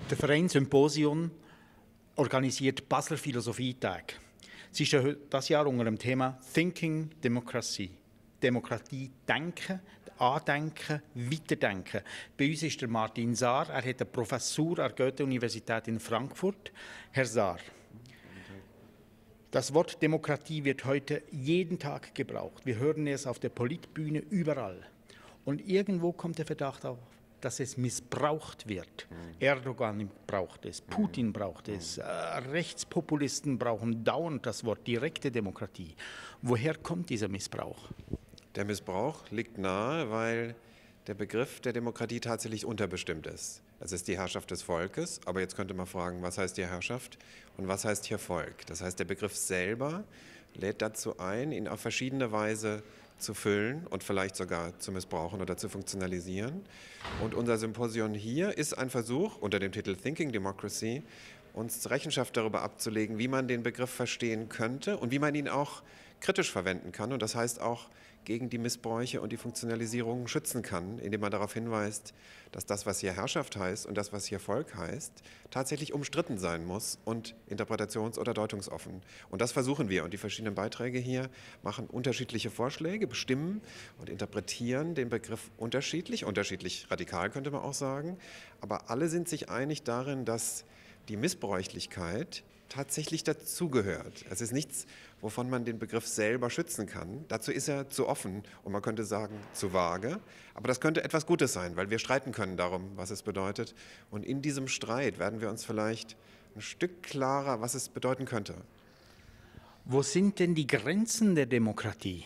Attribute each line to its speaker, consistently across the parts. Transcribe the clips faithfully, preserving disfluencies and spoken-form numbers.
Speaker 1: Der Verein Symposion organisiert Basler Philosophietag. Sie ist das Jahr unter dem Thema Thinking Democracy. Demokratie denken, andenken, weiterdenken. Bei uns ist der Martin Saar, er hat eine Professur an der Goethe-Universität in Frankfurt. Herr Saar, das Wort Demokratie wird heute jeden Tag gebraucht. Wir hören es auf der Politbühne überall. Und irgendwo kommt der Verdacht auf, dass es missbraucht wird. Mhm. Erdogan braucht es, Putin braucht es, äh, Rechtspopulisten brauchen dauernd das Wort direkte Demokratie. Woher kommt dieser Missbrauch?
Speaker 2: Der Missbrauch liegt nahe, weil der Begriff der Demokratie tatsächlich unterbestimmt ist. Es ist die Herrschaft des Volkes, aber jetzt könnte man fragen, was heißt hier Herrschaft und was heißt hier Volk? Das heißt, der Begriff selber lädt dazu ein, ihn auf verschiedene Weise zu füllen und vielleicht sogar zu missbrauchen oder zu funktionalisieren. Und unser Symposion hier ist ein Versuch, unter dem Titel Thinking Democracy, uns Rechenschaft darüber abzulegen, wie man den Begriff verstehen könnte und wie man ihn auch kritisch verwenden kann. Und das heißt auch gegen die Missbräuche und die Funktionalisierungen schützen kann, indem man darauf hinweist, dass das, was hier Herrschaft heißt und das, was hier Volk heißt, tatsächlich umstritten sein muss und interpretations- oder deutungsoffen. Und das versuchen wir. Und die verschiedenen Beiträge hier machen unterschiedliche Vorschläge, bestimmen und interpretieren den Begriff unterschiedlich, unterschiedlich radikal könnte man auch sagen. Aber alle sind sich einig darin, dass die Missbräuchlichkeit tatsächlich dazugehört. Es ist nichts, wovon man den Begriff selber schützen kann. Dazu ist er zu offen und man könnte sagen, zu vage. Aber das könnte etwas Gutes sein, weil wir streiten können darum, was es bedeutet. Und in diesem Streit werden wir uns vielleicht ein Stück klarer, was es bedeuten könnte.
Speaker 1: Wo sind denn die Grenzen der Demokratie?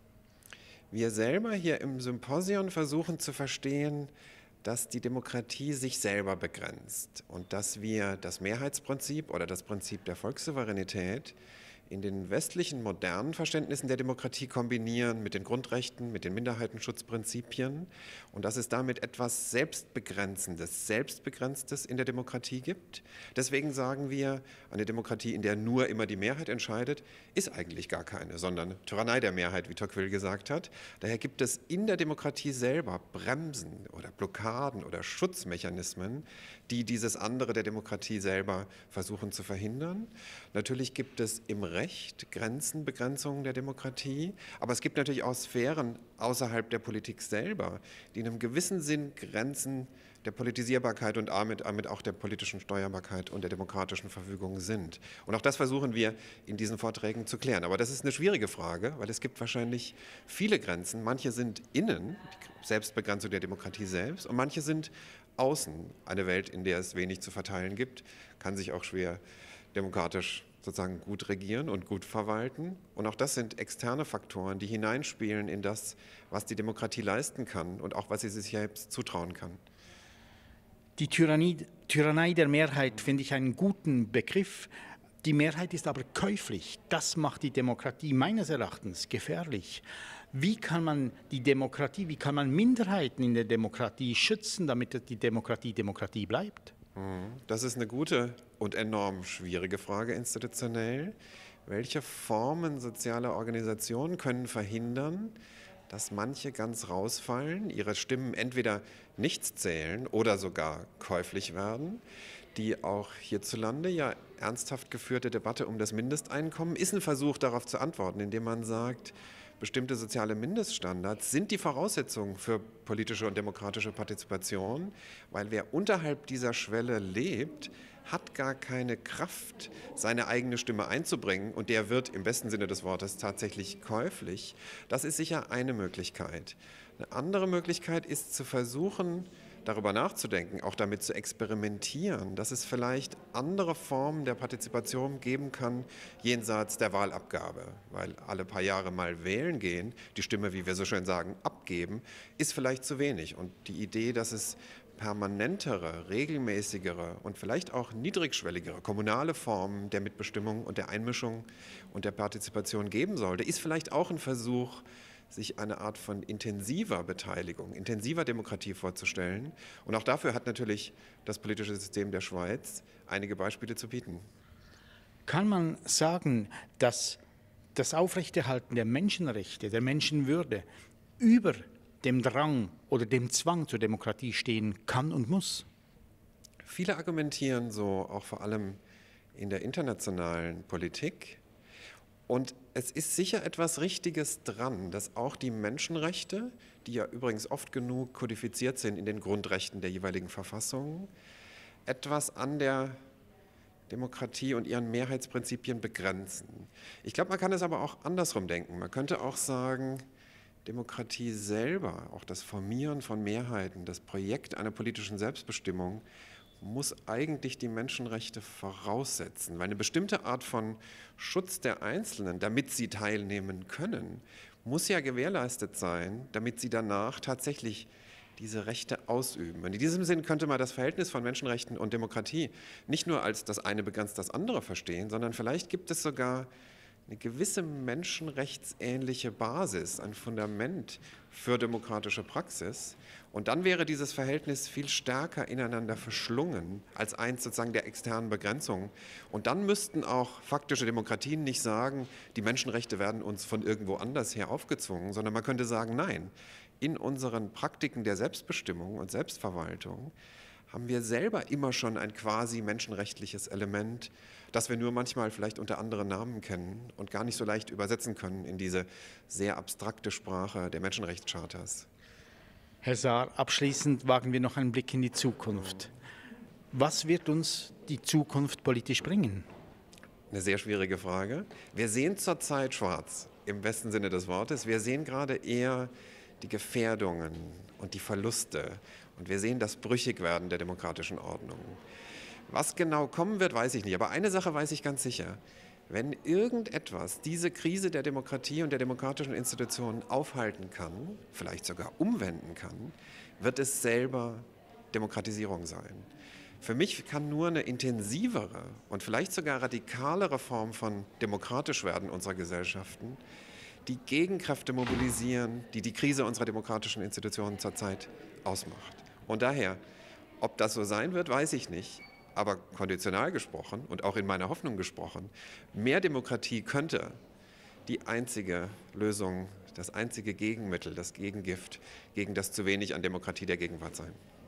Speaker 2: Wir selber hier im Symposion versuchen zu verstehen, dass die Demokratie sich selber begrenzt und dass wir das Mehrheitsprinzip oder das Prinzip der Volkssouveränität in den westlichen modernen Verständnissen der Demokratie kombinieren mit den Grundrechten, mit den Minderheitenschutzprinzipien und dass es damit etwas Selbstbegrenzendes, Selbstbegrenztes in der Demokratie gibt. Deswegen sagen wir, eine Demokratie, in der nur immer die Mehrheit entscheidet, ist eigentlich gar keine, sondern Tyrannei der Mehrheit, wie Tocqueville gesagt hat. Daher gibt es in der Demokratie selber Bremsen oder Blockaden oder Schutzmechanismen, die dieses andere der Demokratie selber versuchen zu verhindern. Natürlich gibt es im Recht Grenzen, Begrenzungen der Demokratie, aber es gibt natürlich auch Sphären außerhalb der Politik selber, die in einem gewissen Sinn Grenzen der Politisierbarkeit und damit, damit auch der politischen Steuerbarkeit und der demokratischen Verfügung sind. Und auch das versuchen wir in diesen Vorträgen zu klären. Aber das ist eine schwierige Frage, weil es gibt wahrscheinlich viele Grenzen. Manche sind innen, die Selbstbegrenzung der Demokratie selbst, und manche sind außen. Eine Welt, in der es wenig zu verteilen gibt, kann sich auch schwer demokratisch sozusagen gut regieren und gut verwalten. Und auch das sind externe Faktoren, die hineinspielen in das, was die Demokratie leisten kann und auch was sie sich selbst zutrauen kann.
Speaker 1: Die Tyrannie, Tyrannei der Mehrheit finde ich einen guten Begriff. Die Mehrheit ist aber käuflich. Das macht die Demokratie meines Erachtens gefährlich. Wie kann man die Demokratie, wie kann man Minderheiten in der Demokratie schützen, damit die Demokratie Demokratie bleibt?
Speaker 2: Das ist eine gute und enorm schwierige Frage institutionell. Welche Formen sozialer Organisationen können verhindern, dass manche ganz rausfallen, ihre Stimmen entweder nichts zählen oder sogar käuflich werden? Die auch hierzulande ja ernsthaft geführte Debatte um das Mindesteinkommen ist ein Versuch, darauf zu antworten, indem man sagt, bestimmte soziale Mindeststandards sind die Voraussetzung für politische und demokratische Partizipation, weil wer unterhalb dieser Schwelle lebt, hat gar keine Kraft, seine eigene Stimme einzubringen und der wird im besten Sinne des Wortes tatsächlich käuflich. Das ist sicher eine Möglichkeit. Eine andere Möglichkeit ist zu versuchen, darüber nachzudenken, auch damit zu experimentieren, dass es vielleicht andere Formen der Partizipation geben kann, jenseits der Wahlabgabe. Weil alle paar Jahre mal wählen gehen, die Stimme, wie wir so schön sagen, abgeben, ist vielleicht zu wenig. Und die Idee, dass es permanentere, regelmäßigere und vielleicht auch niedrigschwelligere kommunale Formen der Mitbestimmung und der Einmischung und der Partizipation geben sollte, ist vielleicht auch ein Versuch, sich eine Art von intensiver Beteiligung, intensiver Demokratie vorzustellen. Und auch dafür hat natürlich das politische System der Schweiz einige Beispiele zu bieten.
Speaker 1: Kann man sagen, dass das Aufrechterhalten der Menschenrechte, der Menschenwürde über dem Drang oder dem Zwang zur Demokratie stehen kann und muss?
Speaker 2: Viele argumentieren so, auch vor allem in der internationalen Politik. Und es ist sicher etwas Richtiges dran, dass auch die Menschenrechte, die ja übrigens oft genug kodifiziert sind in den Grundrechten der jeweiligen Verfassungen, etwas an der Demokratie und ihren Mehrheitsprinzipien begrenzen. Ich glaube, man kann es aber auch andersrum denken. Man könnte auch sagen, Demokratie selber, auch das Formieren von Mehrheiten, das Projekt einer politischen Selbstbestimmung, muss eigentlich die Menschenrechte voraussetzen, weil eine bestimmte Art von Schutz der Einzelnen, damit sie teilnehmen können, muss ja gewährleistet sein, damit sie danach tatsächlich diese Rechte ausüben. Und in diesem Sinn könnte man das Verhältnis von Menschenrechten und Demokratie nicht nur als das eine begrenzt das andere verstehen, sondern vielleicht gibt es sogar eine gewisse menschenrechtsähnliche Basis, ein Fundament für demokratische Praxis. Und dann wäre dieses Verhältnis viel stärker ineinander verschlungen als eins sozusagen der externen Begrenzung. Und dann müssten auch faktische Demokratien nicht sagen, die Menschenrechte werden uns von irgendwo anders her aufgezwungen, sondern man könnte sagen, nein, in unseren Praktiken der Selbstbestimmung und Selbstverwaltung haben wir selber immer schon ein quasi menschenrechtliches Element, das wir nur manchmal vielleicht unter anderen Namen kennen und gar nicht so leicht übersetzen können in diese sehr abstrakte Sprache der Menschenrechtschartas.
Speaker 1: Herr Saar, abschließend wagen wir noch einen Blick in die Zukunft. Was wird uns die Zukunft politisch bringen?
Speaker 2: Eine sehr schwierige Frage. Wir sehen zurzeit schwarz, im besten Sinne des Wortes. Wir sehen gerade eher die Gefährdungen und die Verluste. Und wir sehen das Brüchigwerden der demokratischen Ordnung. Was genau kommen wird, weiß ich nicht. Aber eine Sache weiß ich ganz sicher. Wenn irgendetwas diese Krise der Demokratie und der demokratischen Institutionen aufhalten kann, vielleicht sogar umwenden kann, wird es selber Demokratisierung sein. Für mich kann nur eine intensivere und vielleicht sogar radikalere Form von demokratisch werden unserer Gesellschaften die Gegenkräfte mobilisieren, die die Krise unserer demokratischen Institutionen zurzeit ausmacht. Und daher, ob das so sein wird, weiß ich nicht. Aber konditional gesprochen und auch in meiner Hoffnung gesprochen, mehr Demokratie könnte die einzige Lösung, das einzige Gegenmittel, das Gegengift gegen das zu wenig an Demokratie der Gegenwart sein.